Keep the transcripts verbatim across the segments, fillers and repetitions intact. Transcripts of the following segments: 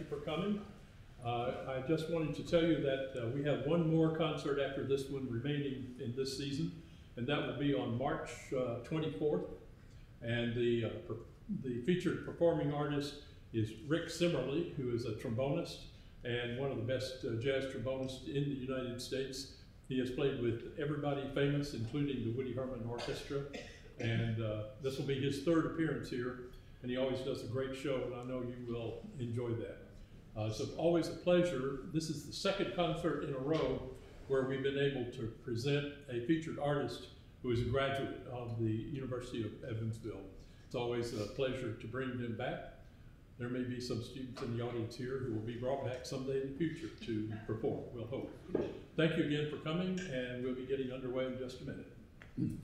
you for coming. Uh, I just wanted to tell you that uh, we have one more concert after this one remaining in this season, and that will be on March uh, twenty-fourth. And the, uh, per the featured performing artist is Rick Simmerly, who is a trombonist and one of the best uh, jazz trombonists in the United States. He has played with everybody famous, including the Woody Herman Orchestra, and uh, this will be his third appearance here, and he always does a great show, and I know you will enjoy that. Uh, it's always a pleasure. This is the second concert in a row where we've been able to present a featured artist who is a graduate of the University of Evansville. It's always a pleasure to bring them back. There may be some students in the audience here who will be brought back someday in the future to perform, we'll hope. Thank you again for coming, and we'll be getting underway in just a minute.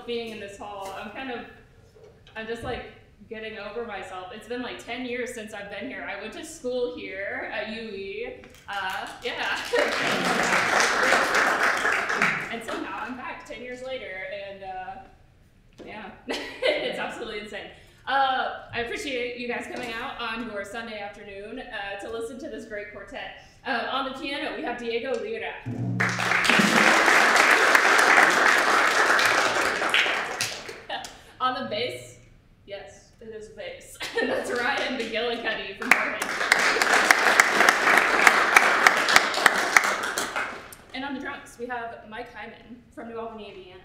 myself being in this hall. I'm kind of, I'm just like getting over myself. It's been like ten years since I've been here. I went to school here at U E. Uh, yeah. And somehow I'm back ten years later, and uh, yeah, it's absolutely insane. Uh, I appreciate you guys coming out on your Sunday afternoon uh, to listen to this great quartet. Uh, on the piano, we have Diego Lira. On the bass, yes, it is bass. That's Ryan McGillicuddy from Oregon. And on the drums, we have Mike Hyman from New Albany, Indiana.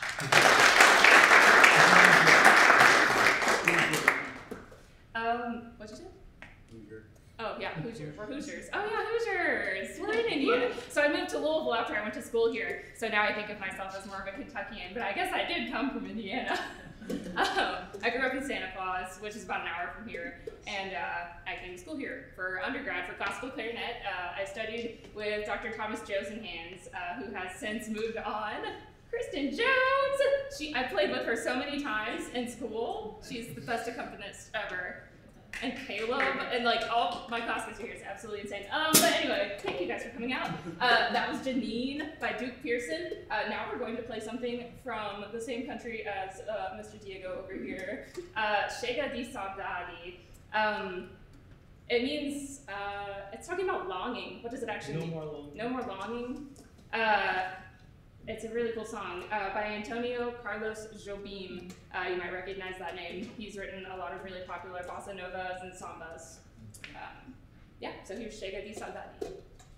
Um, what'd you say? Hoosier. Oh yeah, Hoosier. We're Hoosiers. Oh yeah, Hoosiers. We're in Indiana. So I moved to Louisville after I went to school here. So now I think of myself as more of a Kentuckian, but I guess I did come from Indiana. um, I grew up in Santa Claus, which is about an hour from here, and uh, I came to school here for undergrad for classical clarinet. Uh, I studied with Doctor Thomas Josenhans, uh, who has since moved on. Kristen Jones! She, I played with her so many times in school. She's the best accompanist ever. And Caleb, and like all my classmates are here. It's absolutely insane. Um, but anyway, thank you guys for coming out. Uh, that was Janine by Duke Pearson. Uh, now we're going to play something from the same country as uh, Mister Diego over here. Uh, Chega de Saudade. Um, it means, uh, it's talking about longing. What does it actually no mean? More longing. No more longing. Uh, It's a really cool song uh, by Antonio Carlos Jobim. Uh, you might recognize that name. He's written a lot of really popular bossa novas and sambas. Um, yeah, so here's Chega de Saudade.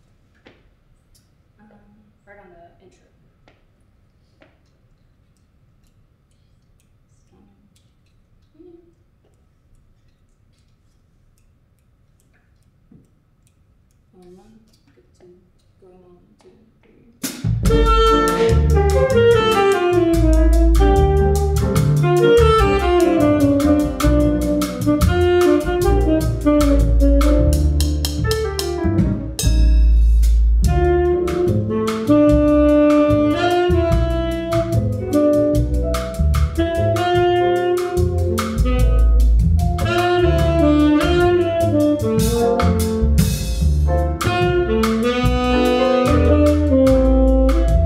Um, right on the intro. Um, one, two, going on, two, three. Thank you.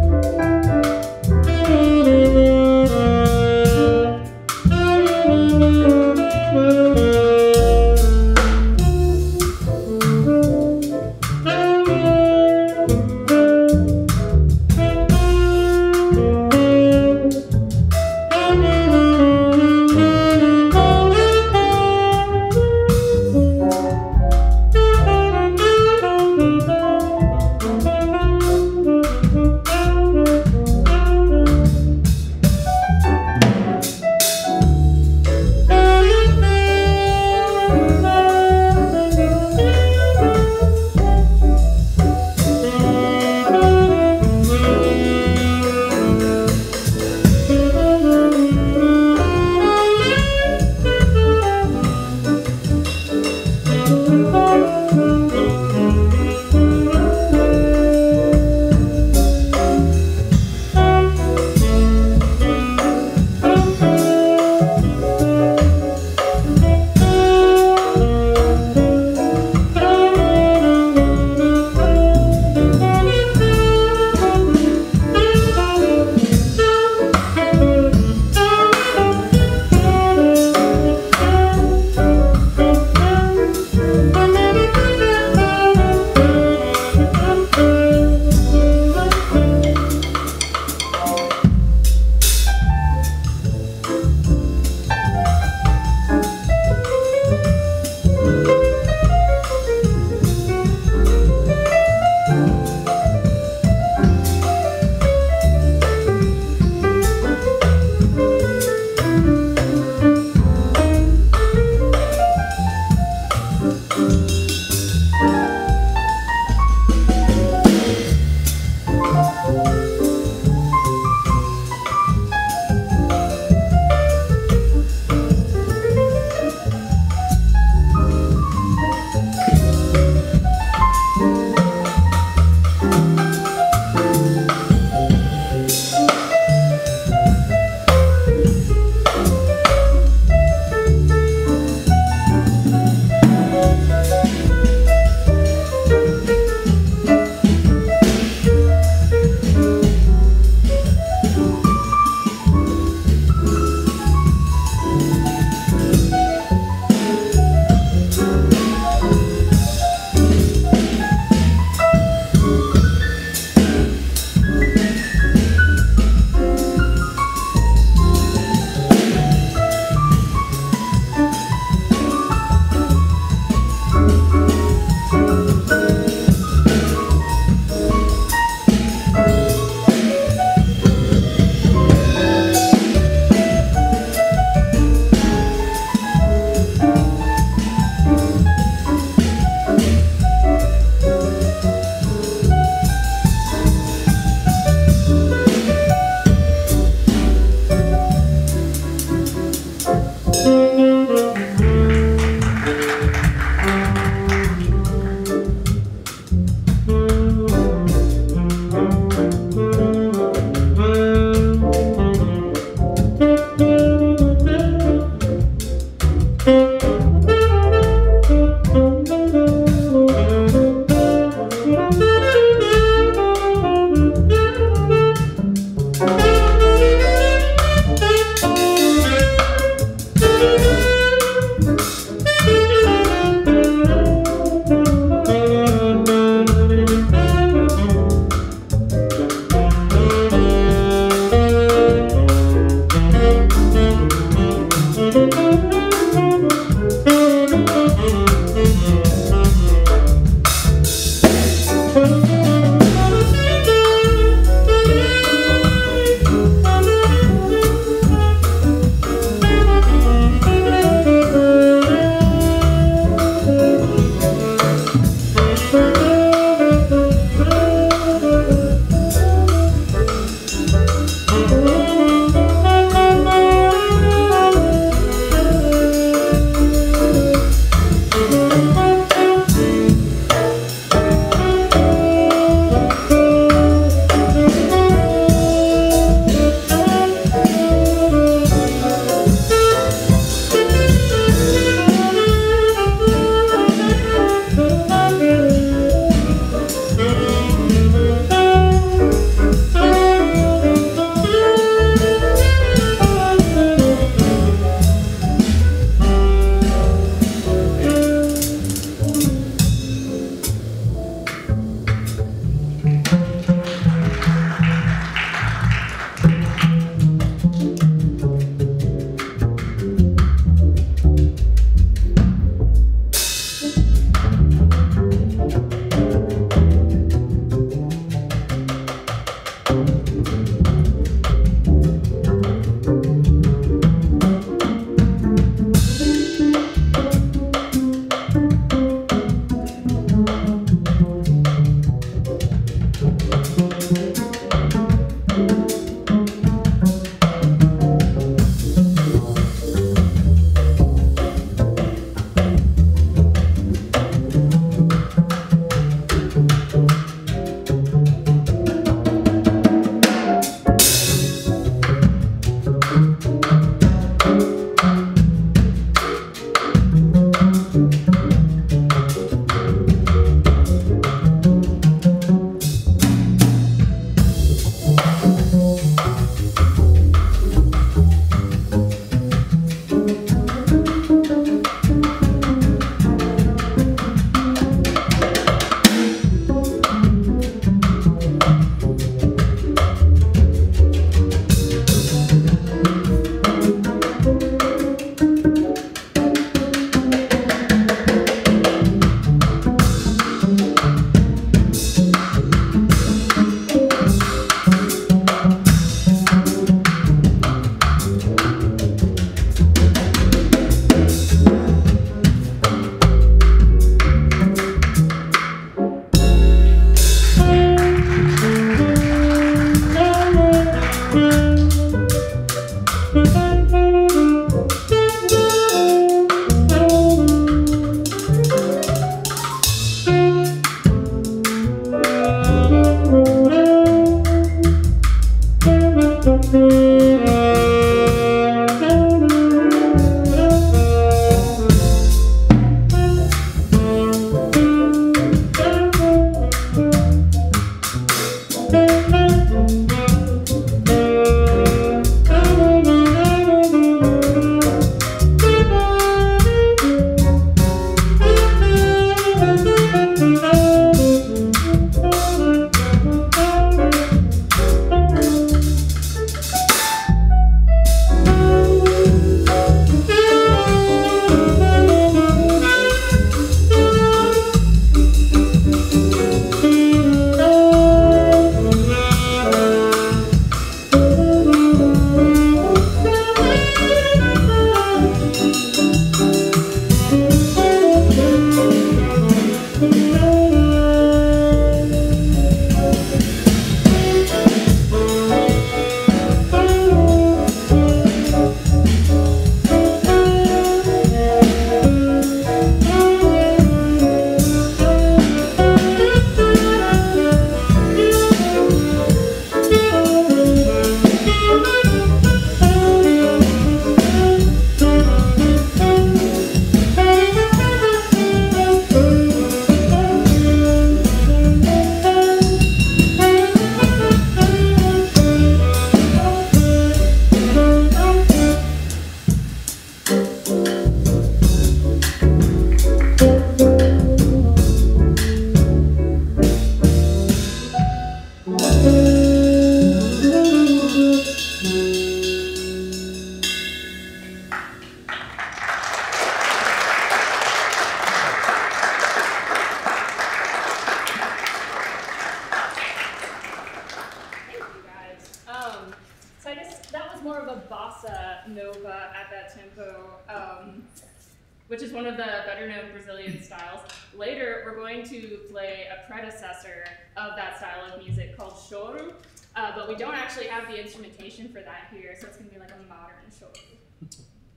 Nova at that tempo, um, which is one of the better known Brazilian styles. Later, we're going to play a predecessor of that style of music called choro, uh, but we don't actually have the instrumentation for that here, so it's going to be like a modern choro.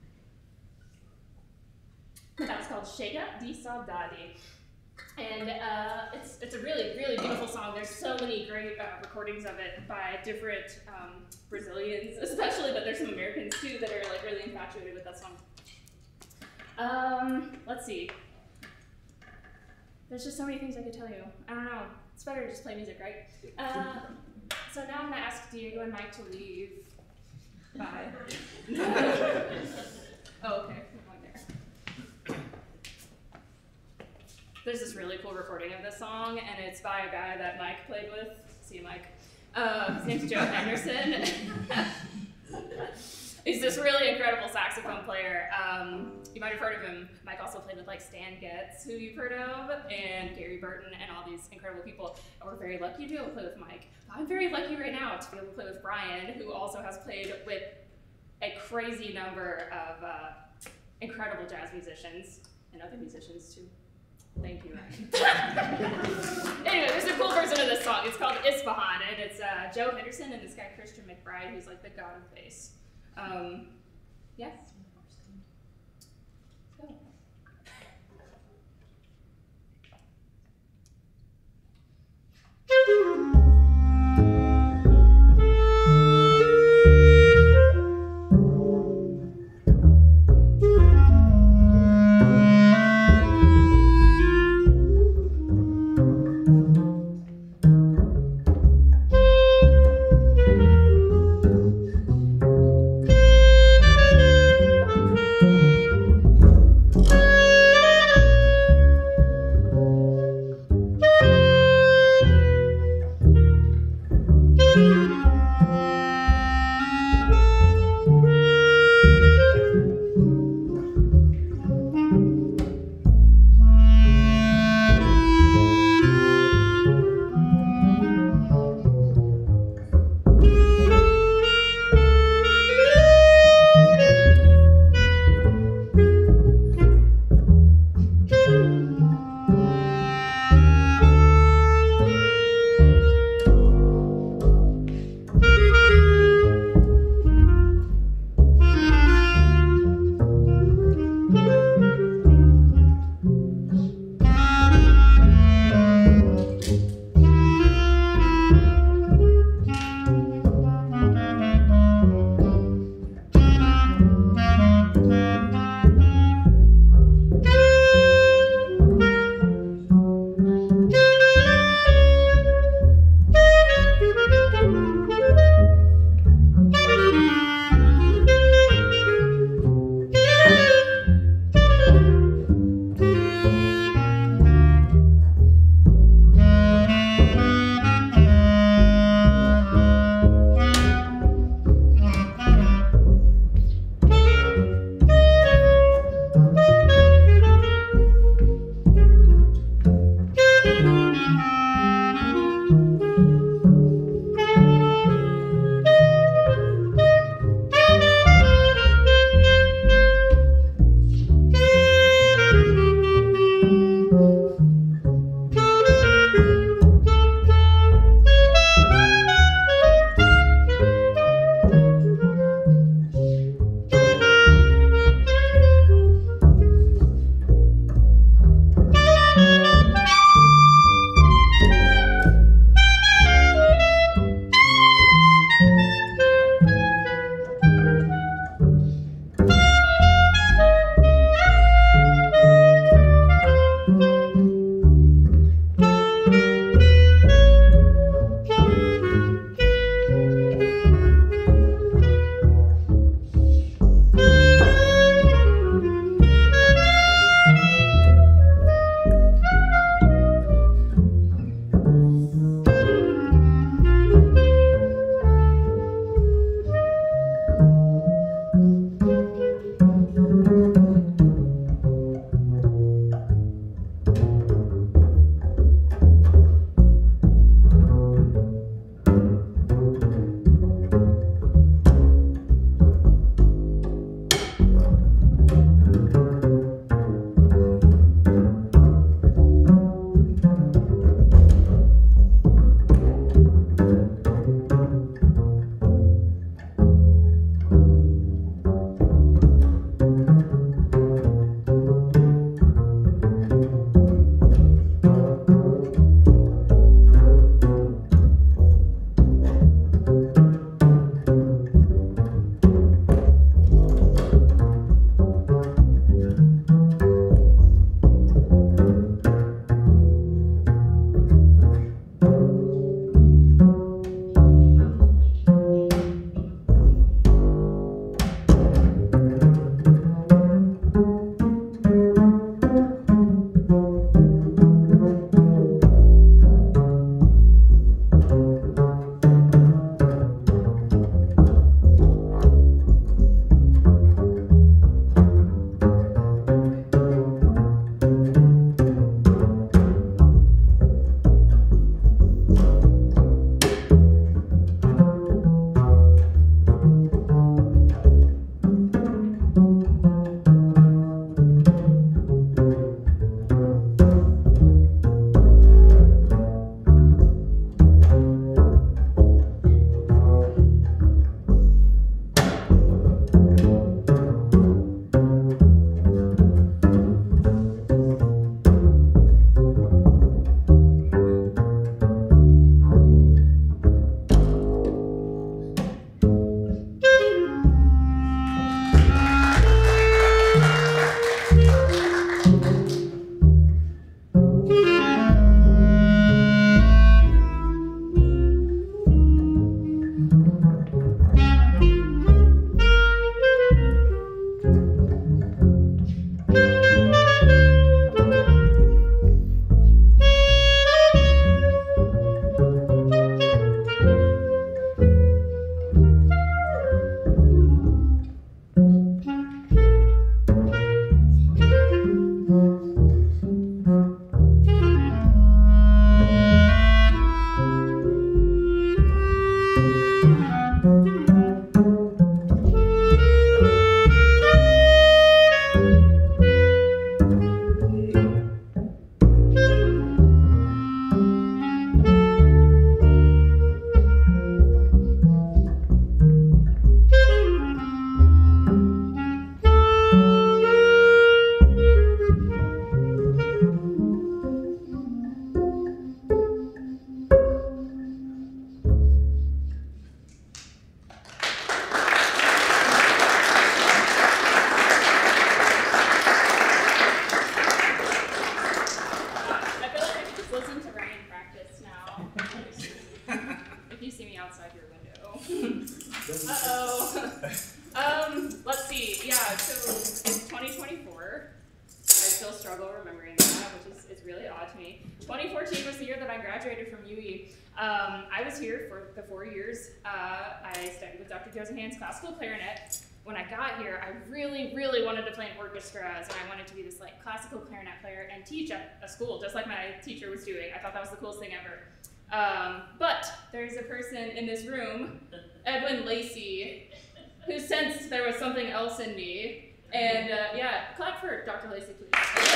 That's called Chega de Saudade. And uh, it's, it's a really, really beautiful song. There's so many great uh, recordings of it by different um, Brazilians, especially, but there's some Americans too that are like really infatuated with that song. Um, let's see. There's just so many things I could tell you. I don't know. It's better to just play music, right? Uh, so now I'm gonna ask Diego and Mike to leave. Bye. Oh, okay. There's this really cool recording of this song, and it's by a guy that Mike played with. See you, Mike. Uh, his name's Joe Henderson. He's this really incredible saxophone player. Um, you might have heard of him. Mike also played with like Stan Getz, who you've heard of, and Gary Burton, and all these incredible people. And we're very lucky to be able to play with Mike. I'm very lucky right now to be able to play with Brian, who also has played with a crazy number of uh, incredible jazz musicians and other musicians too. Thank you. Anyway, there's a cool version of this song. It's called Isfahan, and it's uh, Joe Henderson and this guy Christian McBride, who's like the god of bass. Um, yes? Let's go. outside your window. Uh-oh. um, let's see. Yeah, so it's twenty twenty-four. I still struggle remembering that, which is, is really odd to me. twenty fourteen was the year that I graduated from U E. Um, I was here for the four years. Uh, I studied with Doctor Josie Hans classical clarinet. When I got here, I really, really wanted to play in orchestras, and I wanted to be this like classical clarinet player and teach at a school, just like my teacher was doing. I thought that was the coolest thing ever. Um, but there's a person in this room, Edwin Lacey, who sensed there was something else in me. And uh, yeah, clap for Doctor Lacey, please.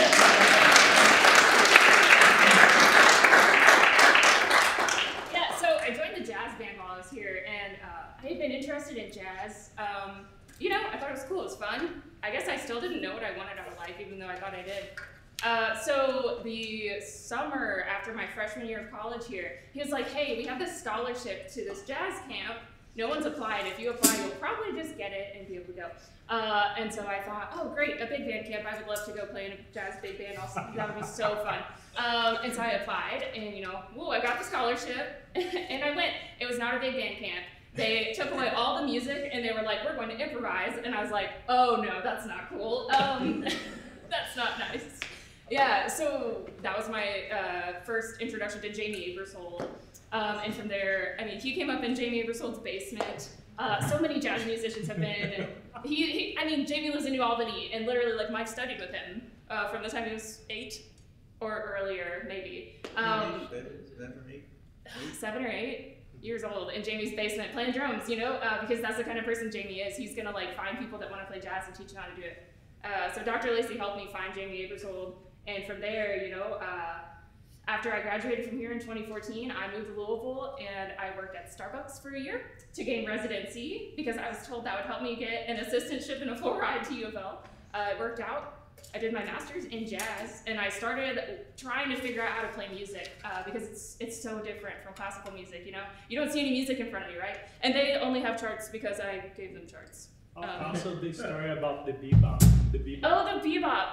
Yeah, so I joined the jazz band while I was here, and uh, I had been interested in jazz. Um, you know, I thought it was cool, it was fun. I guess I still didn't know what I wanted out of life, even though I thought I did. Uh, so the summer after my freshman year of college here, he was like, hey, we have this scholarship to this jazz camp. No one's applied. If you apply, you'll probably just get it and be able to go. Uh, and so I thought, oh, great, a big band camp. I would love to go play in a jazz big band. Also, that would be so fun. Um, and so I applied, and, you know, whoa, I got the scholarship, and I went. It was not a big band camp. They took away all the music, and they were like, we're going to improvise. And I was like, oh, no, that's not cool. Um, that's not nice. Yeah, so that was my uh, first introduction to Jamie Aebersold. Um, and from there, I mean, he came up in Jamie Aebersold's basement. Uh, so many jazz musicians have been. And he, he, I mean, Jamie lives in New Albany, and literally, like, Mike studied with him uh, from the time he was eight or earlier, maybe. Um, Is that for me? seven or eight years old in Jamie's basement playing drums, you know, uh, because that's the kind of person Jamie is. He's gonna like find people that want to play jazz and teach them how to do it. Uh, so Doctor Lacey helped me find Jamie Aebersold, and from there, you know, uh, after I graduated from here in twenty fourteen, I moved to Louisville and I worked at Starbucks for a year to gain residency because I was told that would help me get an assistantship and a full ride to U of L. Uh, it worked out. I did my master's in jazz, and I started trying to figure out how to play music uh, because it's it's so different from classical music. You know, you don't see any music in front of you, right? And they only have charts because I gave them charts. Um, also, the story about the bebop. The bebop. Oh, the bebop.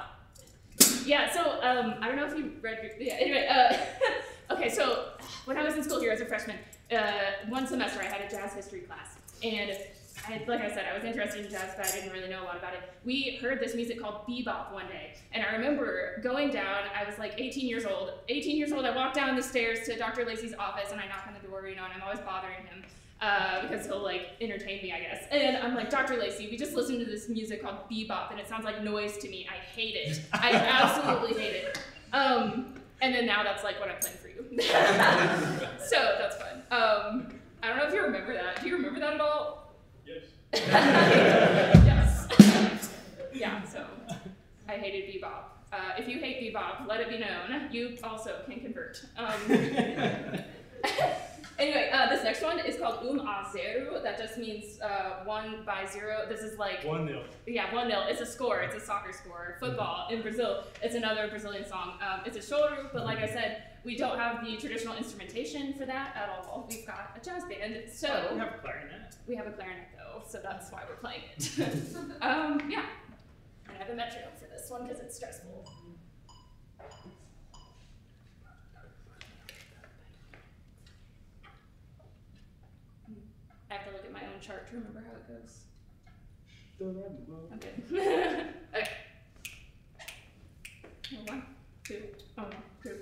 Yeah. So um, I don't know if you read. Your, yeah. Anyway. Uh, okay. So when I was in school here as a freshman, uh, one semester I had a jazz history class, and I, like I said, I was interested in jazz, but I didn't really know a lot about it. We heard this music called bebop one day, and I remember going down. I was like eighteen years old. eighteen years old, I walked down the stairs to Doctor Lacey's office, and I knock on the door, you know, and I'm always bothering him uh, because he'll like entertain me, I guess. And I'm like, Doctor Lacey, we just listened to this music called bebop, and it sounds like noise to me. I hate it. I absolutely hate it. Um, and then now that's like what I'm playing for you. So that's fun. Um, I don't know if you remember that. Do you remember that at all? Yes. Yes. Yeah, so I hated bebop. Uh, if you hate bebop, let it be known. You also can convert. Um, anyway, uh, this next one is called Um a Zero. That just means uh, one by zero. This is like One nil. Yeah, one nil. It's a score. It's a soccer score. Football in Brazil. It's another Brazilian song. Um, it's a choro, but like I said, we don't have the traditional instrumentation for that at all. We've got a jazz band, so We have a clarinet. we have a clarinet though, so that's why we're playing it. um, yeah, and I have a metronome for this one because it's stressful. I have to look at my own chart to remember how it goes. Okay. Okay. One, two, oh no, two.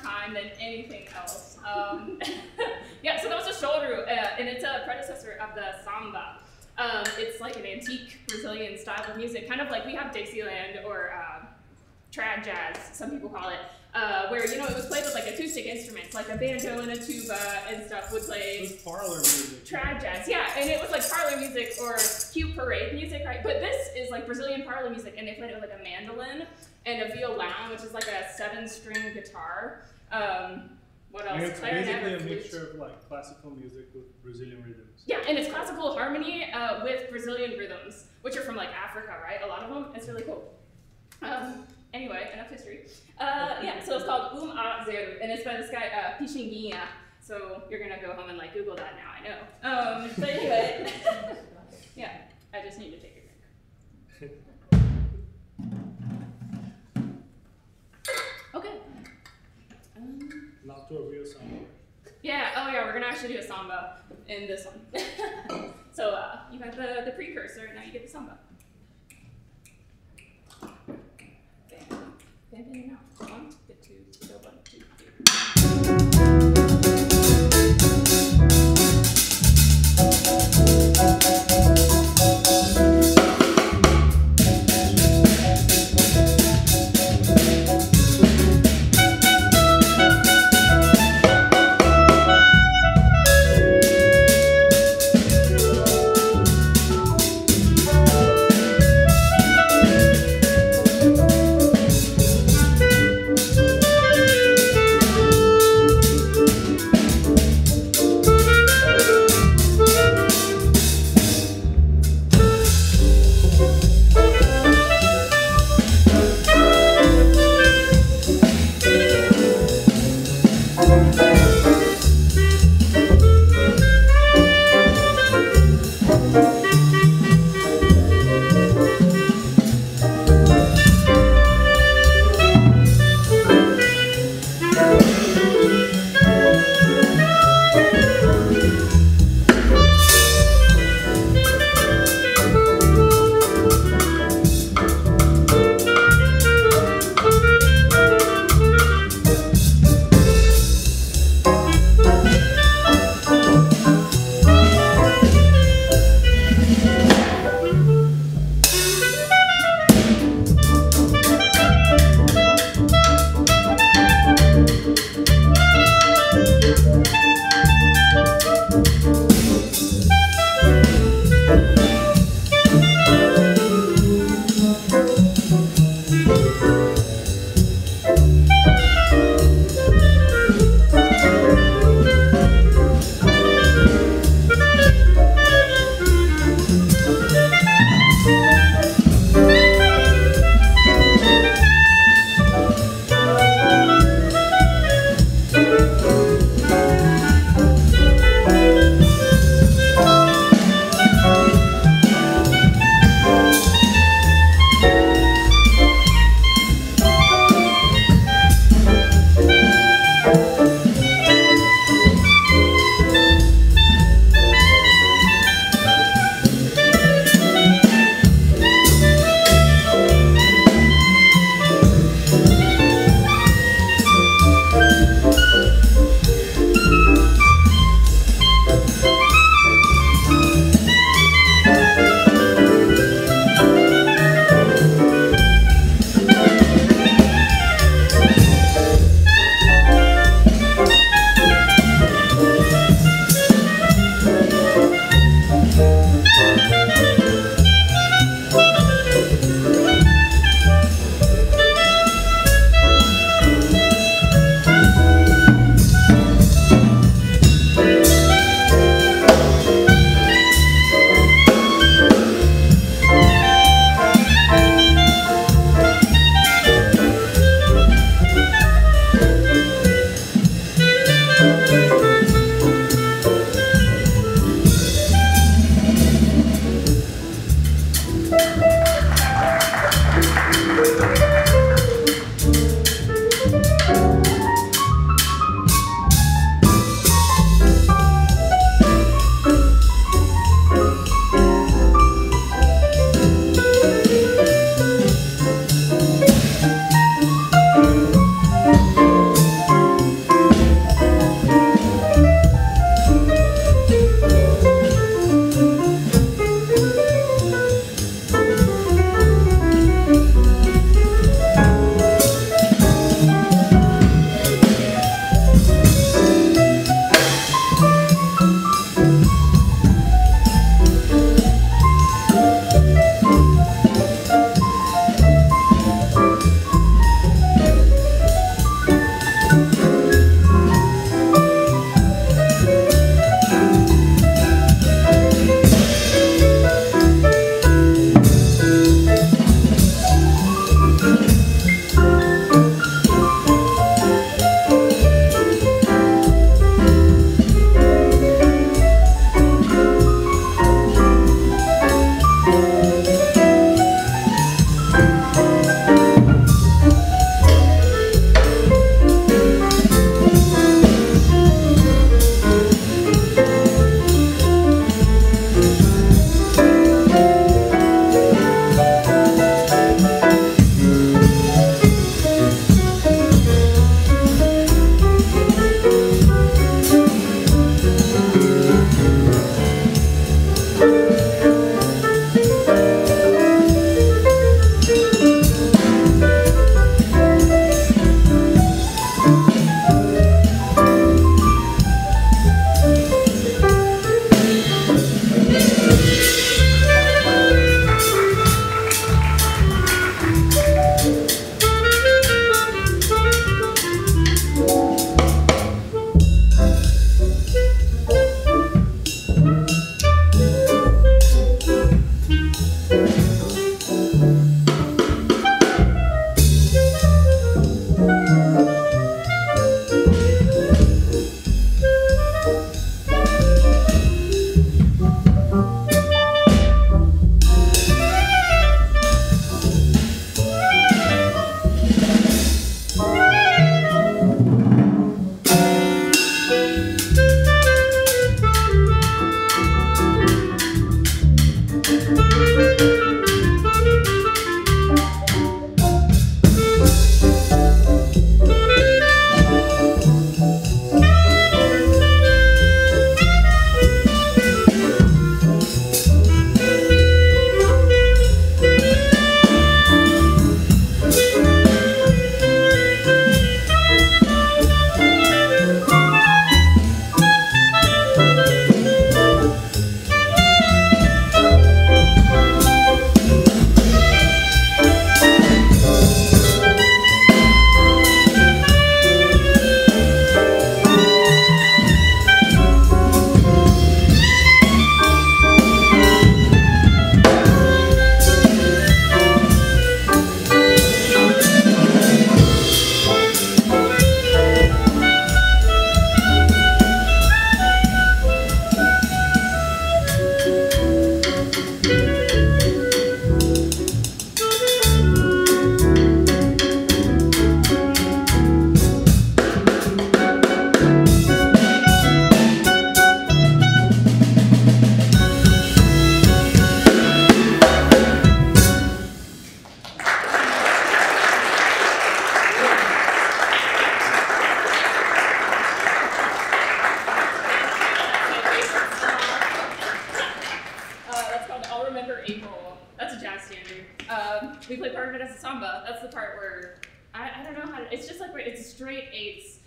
time than anything else. Um, yeah, so that was a shoulder, uh, and it's a predecessor of the samba. Um, it's like an antique Brazilian style of music, kind of like we have Dixieland or uh, trad jazz, some people call it, uh, where, you know, it was played with like acoustic instruments, like a banjo and a tuba and stuff would play. It was parlor music. Trad jazz, yeah, and it was like parlor music or cute parade music, right? But this is like Brazilian parlor music, and they played it with like a mandolin and a violão, which is like a seven-string guitar. Um, what else? And it's Clarinet basically or a flute. mixture of like classical music with Brazilian rhythms. Yeah, and it's classical harmony uh, with Brazilian rhythms, which are from like Africa, right? A lot of them. It's really cool. Um, anyway, enough history. Uh, yeah, so it's called Um A Zero, and it's by this guy uh, Pixinguinha. So you're gonna go home and like Google that now. I know. Um, but anyway, yeah, I just need to take a drink. Okay. Um, Not to a real song. yeah. Oh yeah, we're gonna actually do a samba in this one. So uh, you got the the precursor, now you get the samba. Bam, bam, in and out. One, get two, go one, two, three. Thank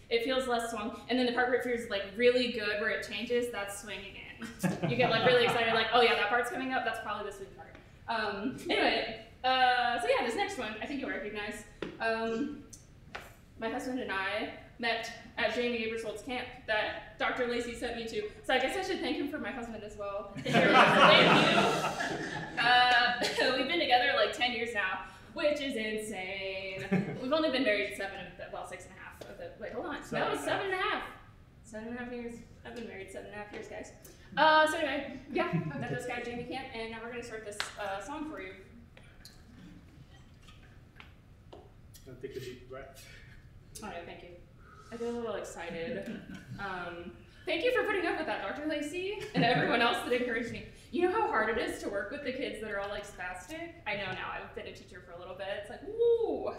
It feels less swung. And then the part where it feels like really good, where it changes, that's swing again. You get like really excited, like, oh yeah, that part's coming up, that's probably the swing part. Um, anyway, uh, so yeah, this next one, I think you'll recognize. Um, my husband and I met at Jamie Aebersold's camp that Doctor Lacey sent me to. So I guess I should thank him for my husband as well. Thank you. Uh, we've been together like ten years now, which is insane. We've only been married seven of the, well, six and a half of the, wait, hold on. Seven no, and a seven and a half. Seven and a half years. I've been married seven and a half years, guys. Uh, so anyway, yeah, I met this guy at Jamie Camp, and now we're gonna start this uh, song for you. Now take a deep breath. Oh, no, thank you. I get a little excited. Um, thank you for putting up with that, Doctor Lacey, and everyone else that encouraged me. You know how hard it is to work with the kids that are all like spastic? I know now. I've been a teacher for a little bit. It's like, woo!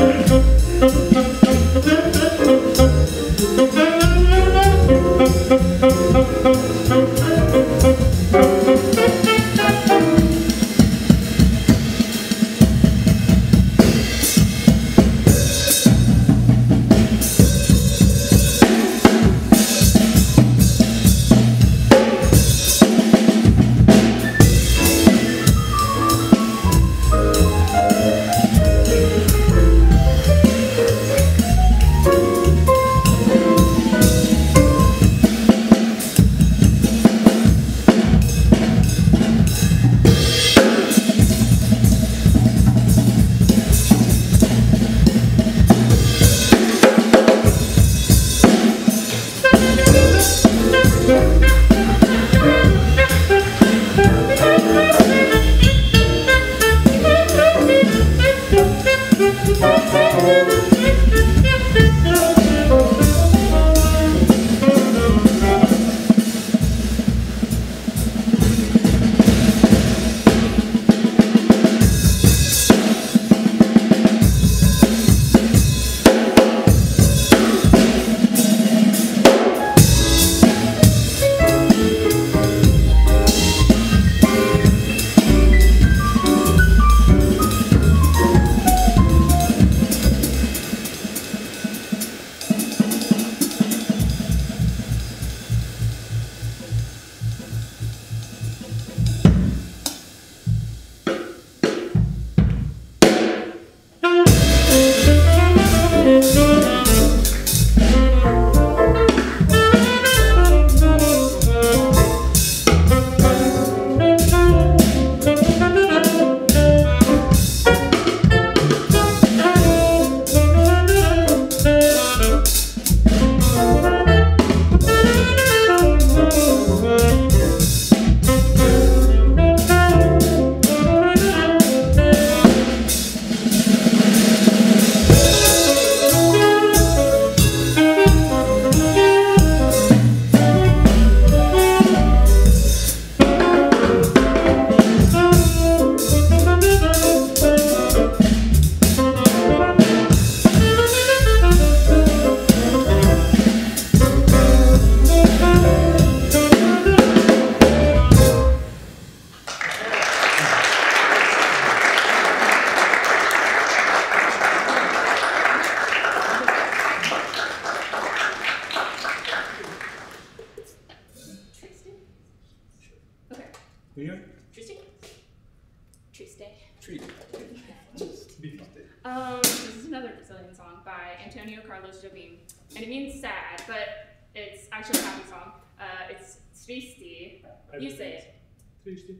Um, this is another Brazilian song by Antonio Carlos Jobim, and it means sad, but it's actually a happy song. Uh, it's triste. You say it. Triste.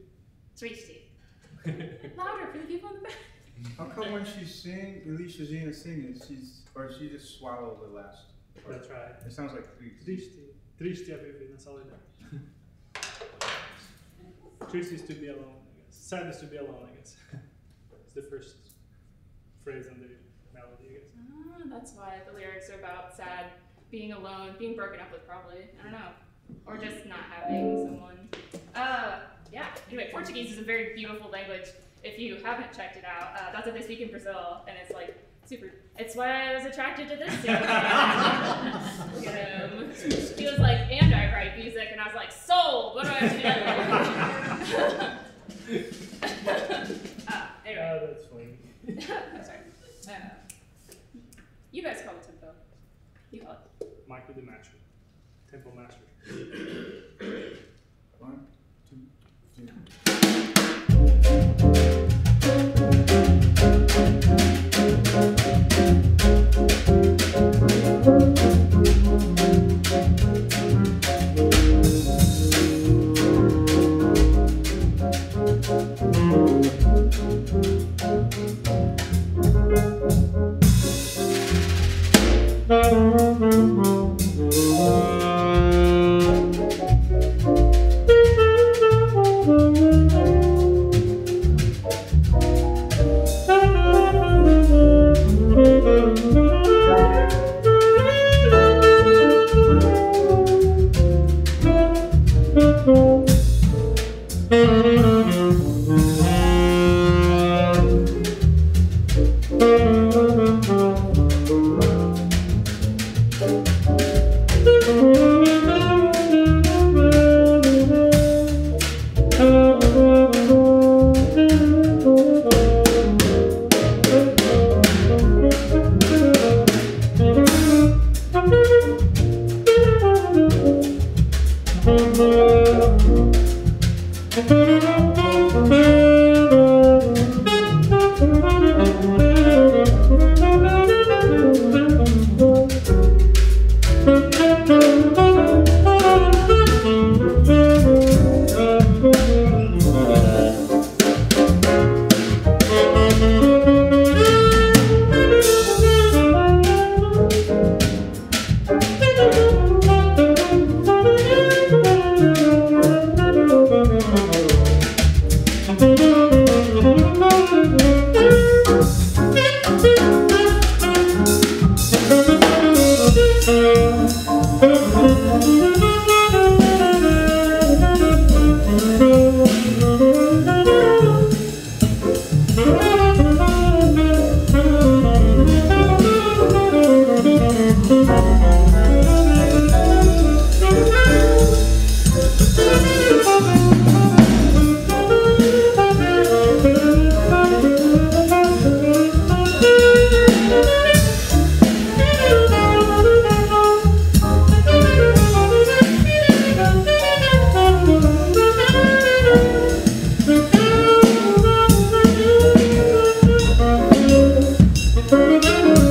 Triste. Louder for the people in the back. How come when she sings, Elisha Zena sings, she's, or she just swallows the last part? That's right. It sounds like triste. Triste. Triste a viver na solidão. Triste is to be alone, I guess. Sad is to be alone, I guess. It's the first phrase on the melody, I guess. Ah, that's why the lyrics are about sad, being alone, being broken up with probably, I don't know. Or just not having someone. Uh, yeah, anyway, Portuguese is a very beautiful language. If you haven't checked it out, uh, that's what they speak in Brazil, and it's like super. It's why I was attracted to this singer. Look at him. He was like, and I write music, and I was like, sold. What do I have to do? uh, anyway. Oh, that's funny. I'm sorry. Uh, you guys call it tempo. You call it. Michael the Master. Tempo Master. One, two, three.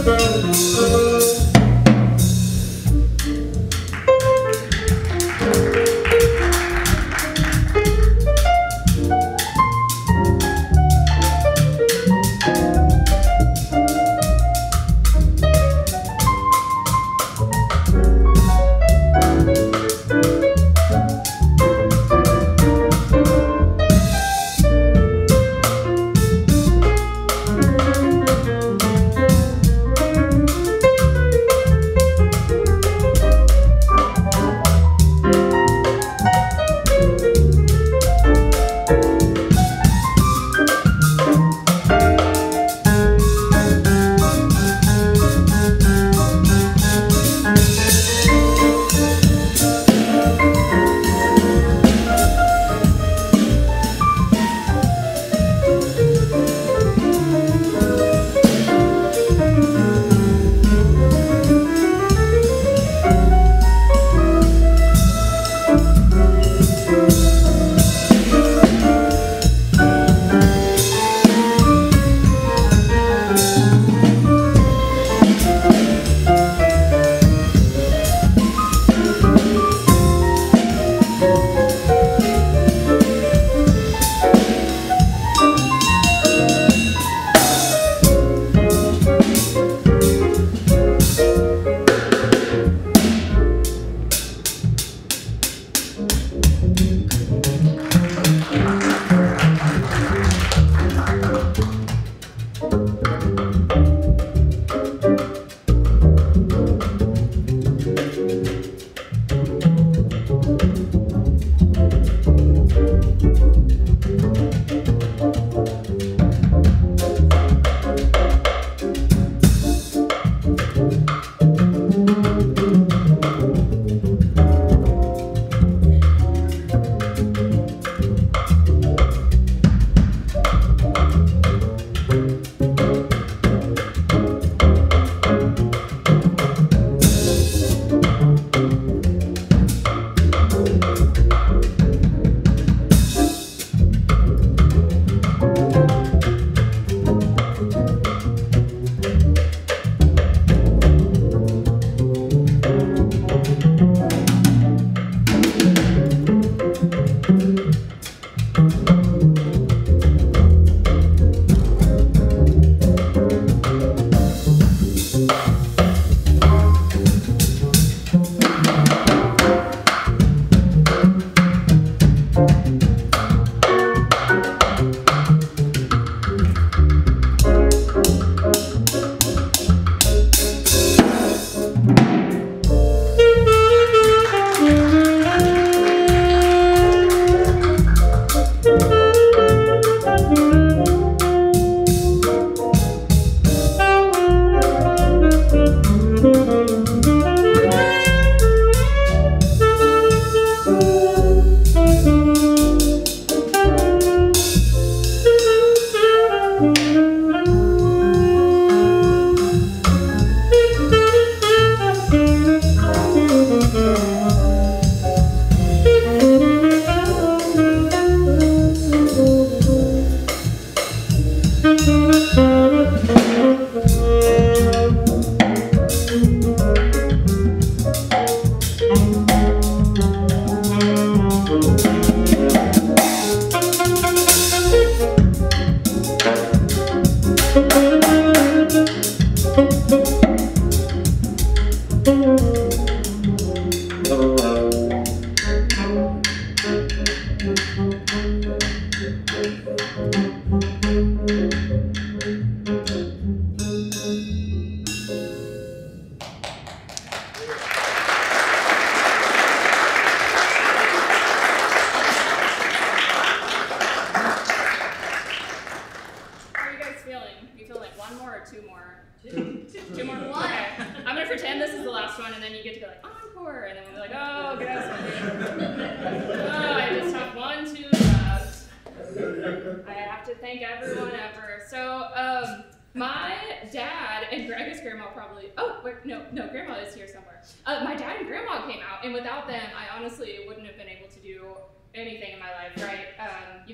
anything in my life, right? Um, you've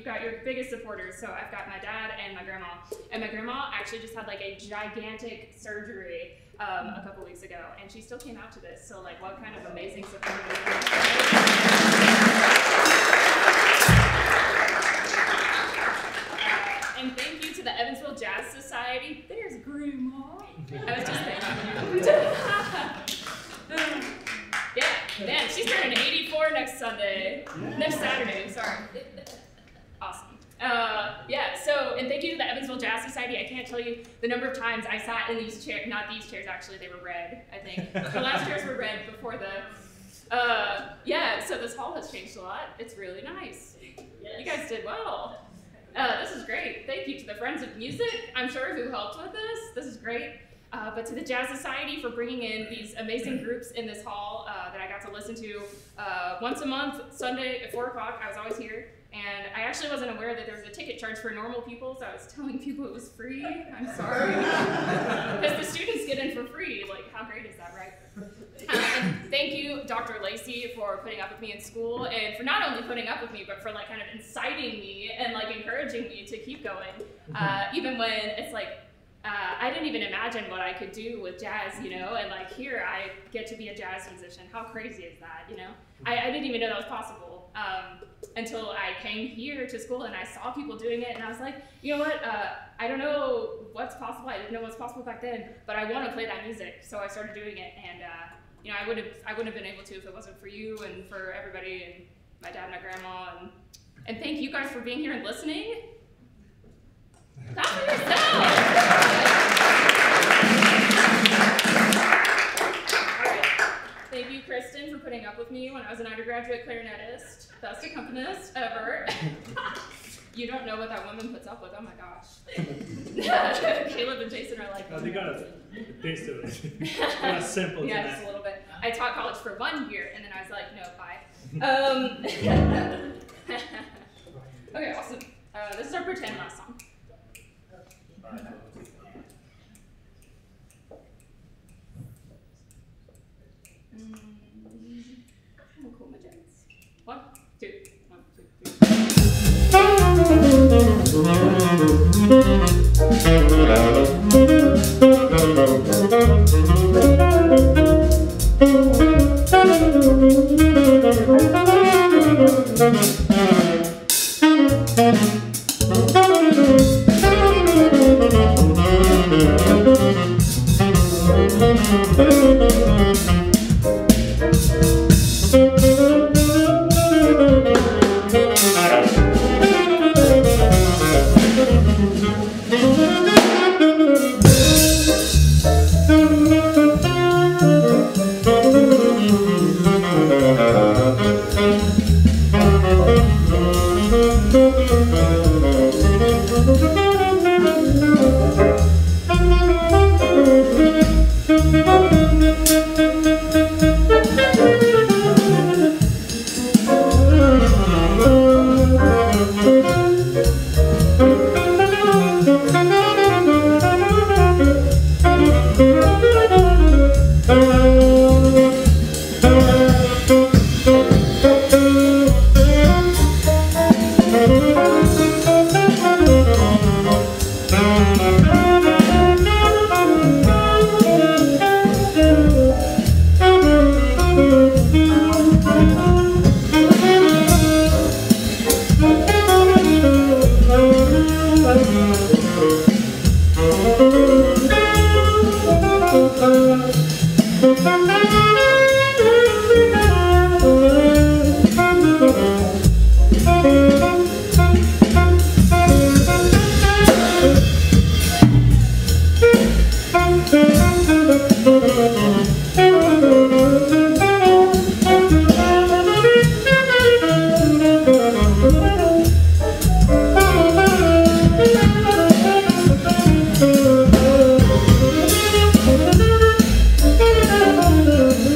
you've got your biggest supporters. So I've got my dad and my grandma. And my grandma actually just had like a gigantic surgery um, a couple weeks ago, and she still came out to this. So like, what kind of amazing support is uh, And thank you to the Evansville Jazz Society. There's Grandma. I was just thinking. Yeah, man, she's turning eighty-four next Sunday. Next Saturday, sorry. Awesome. Uh, yeah, so, and thank you to the Evansville Jazz Society. I can't tell you the number of times I sat in these chairs, not these chairs actually, they were red, I think. The last chairs were red before the, uh, yeah, so this hall has changed a lot. It's really nice. You guys did well. Uh, this is great. Thank you to the Friends of Music, I'm sure, who helped with this. This is great. Uh, but to the Jazz Society for bringing in these amazing groups in this hall uh, that I got to listen to uh, once a month, Sunday at four o'clock. I was always here. And I actually wasn't aware that there was a ticket charge for normal people, so I was telling people it was free. I'm sorry. Because the students get in for free. Like, how great is that, right? Uh, and thank you, Doctor Lacey, for putting up with me in school, and for not only putting up with me, but for like kind of inciting me and like encouraging me to keep going, uh, even when it's like, Uh, I didn't even imagine what I could do with jazz, you know, and like here I get to be a jazz musician. How crazy is that, you know? I, I didn't even know that was possible um, until I came here to school and I saw people doing it, and I was like, you know what, uh, I don't know what's possible. I didn't know what's possible back then, but I want to play that music, so I started doing it, and uh, you know, I would have I wouldn't have been able to if it wasn't for you and for everybody and my dad and my grandma, and, and thank you guys for being here and listening. Clap for yourself! Alright. Thank you, Kristen, for putting up with me when I was an undergraduate clarinetist, best accompanist ever. You don't know what that woman puts up with, oh my gosh. Caleb and Jason are like, oh, they got a taste of it. Kind of simple. Yeah, just a little bit. I taught college for one year, and then I was like, no, bye. Um, okay, awesome. Uh, this is our pretend last song. Mm, I'm cool, my jets. One, two, one, two, Thank you.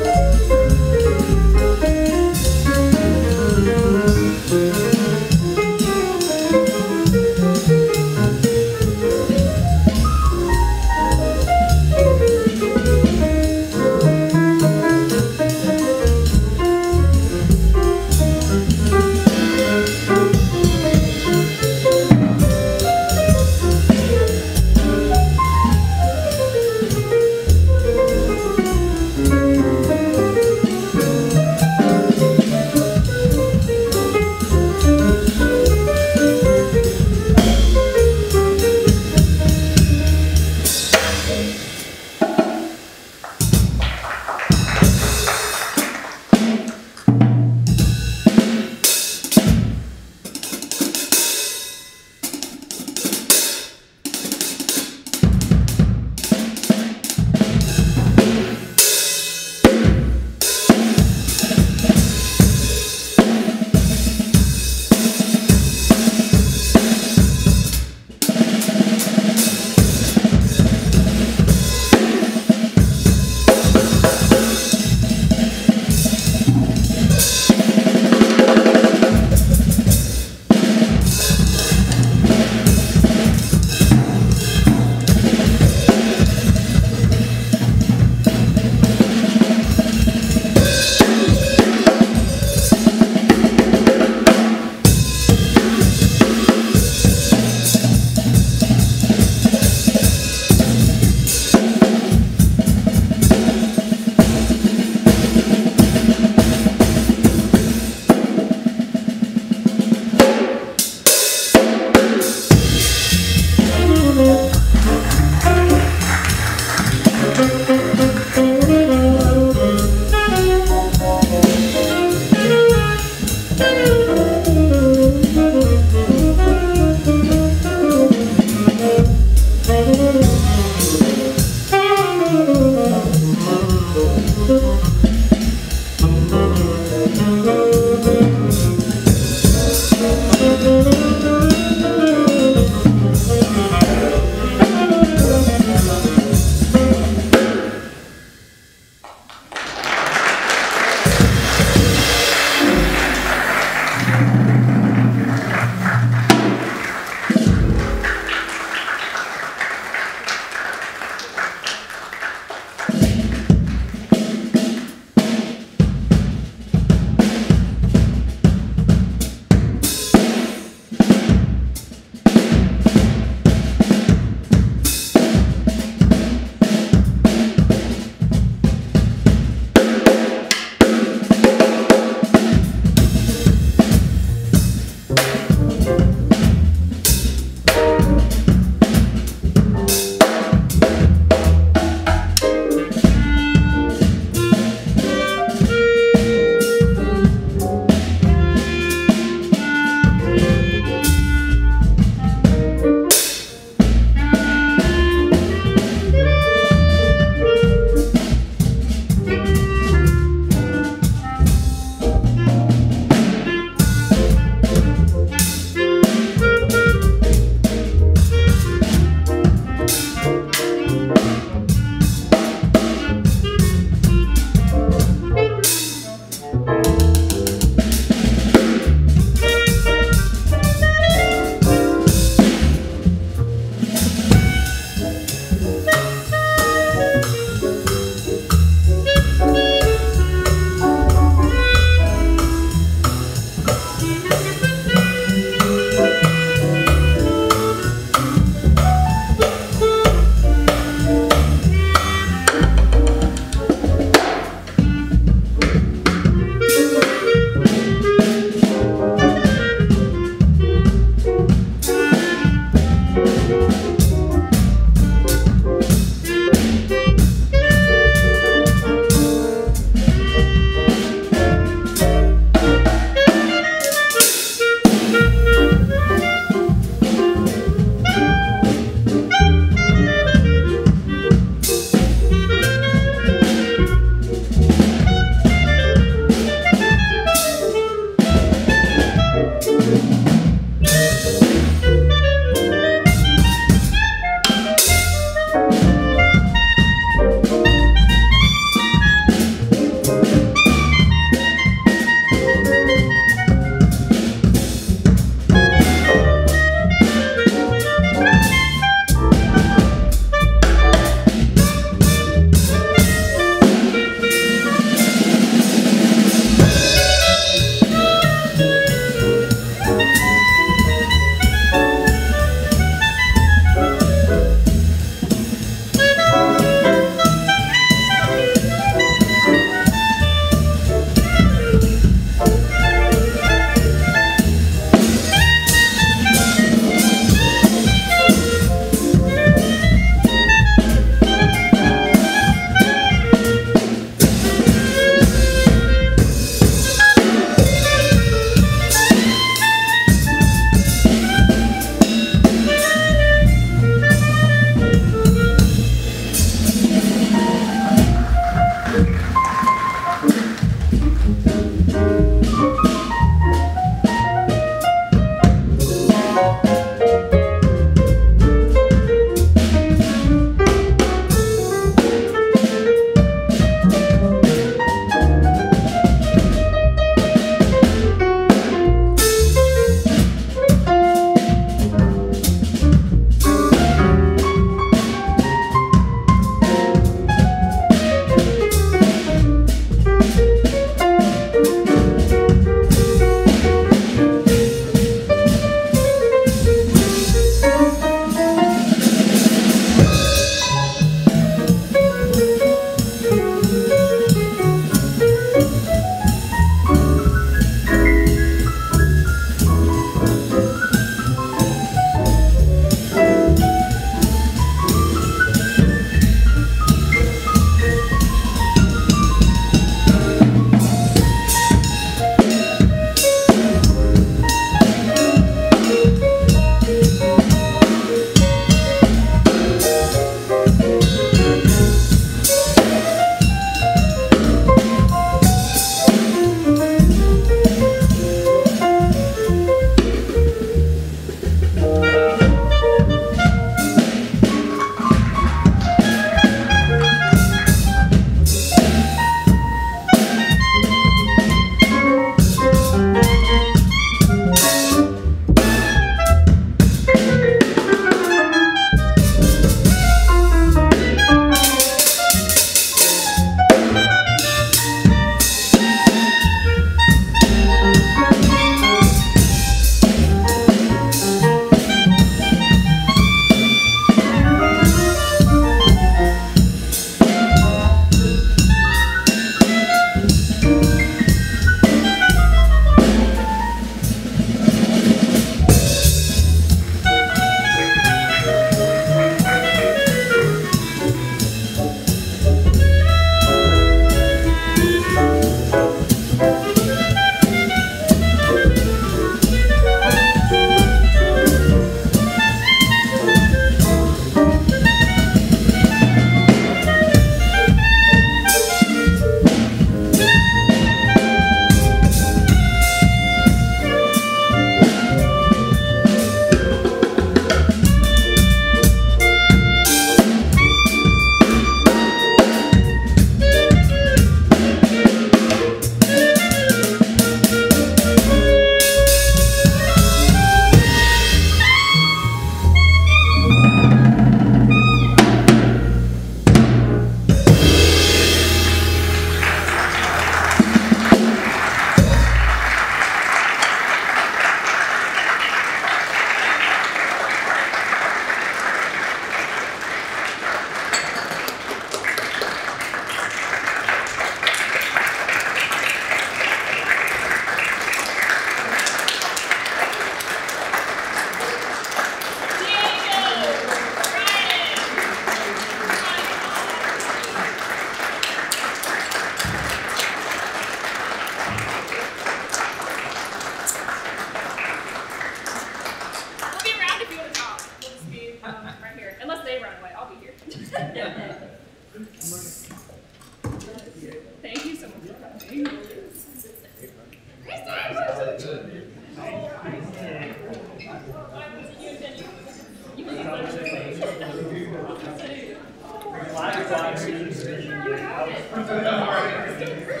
Thanks.